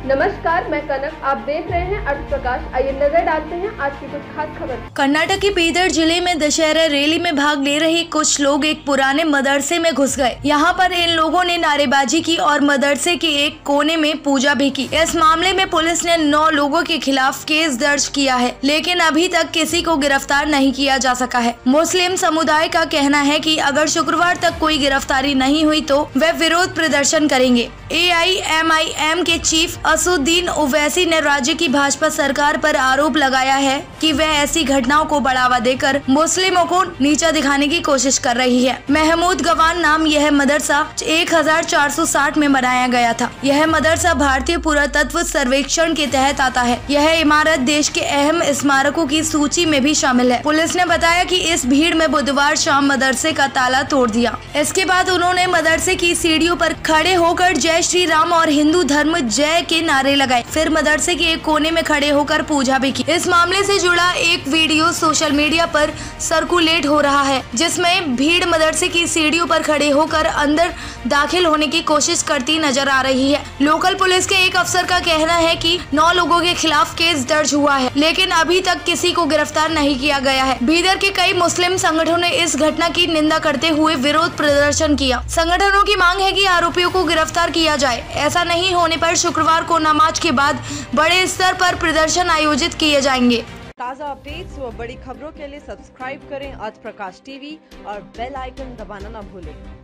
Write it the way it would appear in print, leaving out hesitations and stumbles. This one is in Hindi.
नमस्कार, मैं कनक। आप देख रहे हैं अर्थ प्रकाश। आइए नजर डालते हैं आज की कुछ खास खबर। कर्नाटक के बीदर जिले में दशहरा रैली में भाग ले रहे कुछ लोग एक पुराने मदरसे में घुस गए। यहाँ पर इन लोगों ने नारेबाजी की और मदरसे के एक कोने में पूजा भी की। इस मामले में पुलिस ने 9 लोगों के खिलाफ केस दर्ज किया है, लेकिन अभी तक किसी को गिरफ्तार नहीं किया जा सका है। मुस्लिम समुदाय का कहना है कि अगर शुक्रवार तक कोई गिरफ्तारी नहीं हुई तो वे विरोध प्रदर्शन करेंगे। AIMIM के चीफ असुद्दीन ओवैसी ने राज्य की भाजपा सरकार पर आरोप लगाया है कि वह ऐसी घटनाओं को बढ़ावा देकर मुस्लिमों को नीचा दिखाने की कोशिश कर रही है। महमूद गवान नाम यह मदरसा 1460 में बनाया गया था। यह मदरसा भारतीय पुरातत्व सर्वेक्षण के तहत आता है। यह इमारत देश के अहम स्मारकों की सूची में भी शामिल है। पुलिस ने बताया कि इस भीड़ में बुधवार शाम मदरसे का ताला तोड़ दिया। इसके बाद उन्होंने मदरसे की सीढ़ियों पर खड़े होकर जय श्री राम और हिंदू धर्म जय के नारे लगाए। फिर मदरसे के एक कोने में खड़े होकर पूजा भी की। इस मामले से जुड़ा एक वीडियो सोशल मीडिया पर सर्कुलेट हो रहा है, जिसमें भीड़ मदरसे की सीढ़ियों पर खड़े होकर अंदर दाखिल होने की कोशिश करती नजर आ रही है। लोकल पुलिस के एक अफसर का कहना है कि 9 लोगों के खिलाफ केस दर्ज हुआ है, लेकिन अभी तक किसी को गिरफ्तार नहीं किया गया है। बीदर के कई मुस्लिम संगठनों ने इस घटना की निंदा करते हुए विरोध प्रदर्शन किया। संगठनों की मांग है कि आरोपियों को गिरफ्तार किया जाए। ऐसा नहीं होने पर शुक्रवार को नमाज के बाद बड़े स्तर पर प्रदर्शन आयोजित किए जाएंगे। ताज़ा अपडेट्स व बड़ी खबरों के लिए सब्सक्राइब करें आज प्रकाश टीवी और बेल आइकन दबाना न भूलें।